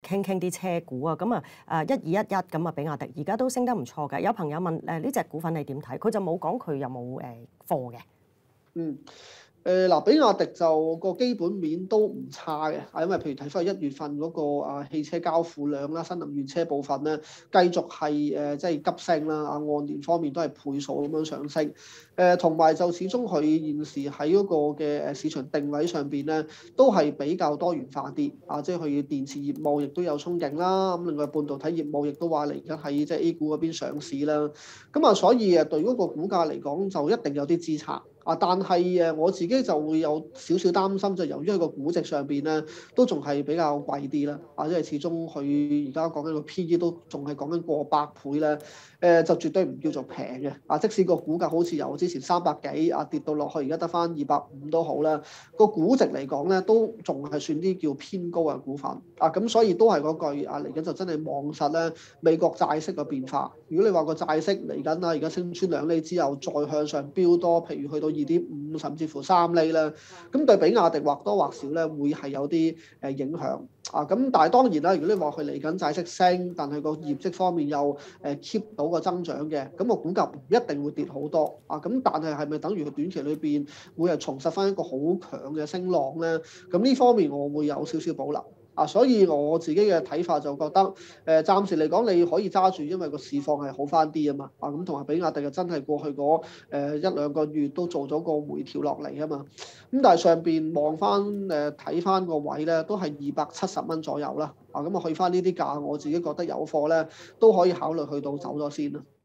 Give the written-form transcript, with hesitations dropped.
傾啲車股啊，咁1211咁啊，比亞迪而家都升得唔錯嘅。有朋友問呢隻股份你點睇？佢就冇講佢有冇貨嘅。 嗱，比亞迪就個基本面都唔差嘅，因為譬如睇翻1月份嗰個汽車交付量啦，新能源車部分咧繼續係即係急升啦，按年方面都係倍數咁樣上升。同埋就始終佢現時喺嗰個嘅市場定位上邊咧，都係比較多元化啲即係佢電池業務亦都有憧憬啦。咁另外半導體業務亦都話嚟緊喺即係 A 股嗰邊上市啦。咁所以對嗰個股價嚟講就一定有啲支撐。但係我自己就會有少少擔心，就由於佢個估值上邊咧，都仲係比較貴啲啦。因為始終佢而家講緊個 P/E 都仲係講緊過百倍咧，就絕對唔叫做平嘅。即使個股價好似由之前300幾跌到落去，而家得翻250都好啦，個估值嚟講咧，都仲係算啲叫偏高嘅股份。咁所以都係嗰句嚟緊就真係望實咧美國債息嘅變化。如果你話個債息嚟緊而家升穿2厘之後，再向上飆多，譬如去到2.5甚至乎3厘啦，咁對比亞迪或多或少咧會係有啲影響咁但係當然啦，如果你話佢嚟緊債息升，但係個業績方面又keep 到個增長嘅，咁個股價唔一定會跌好多咁但係係咪等於佢短期裏邊會係重拾翻一個好強嘅升浪咧？咁呢方面我會有少少保留。所以我自己嘅睇法就覺得，暫時嚟講你可以揸住，因為個市況係好翻啲啊嘛，咁同埋比亞迪就真係過去嗰1-2個月都做咗個回調落嚟啊嘛，咁但係上邊望翻睇翻個位咧，都係270蚊左右啦，咁去翻呢啲價，我自己覺得有貨咧都可以考慮去到走咗先啦。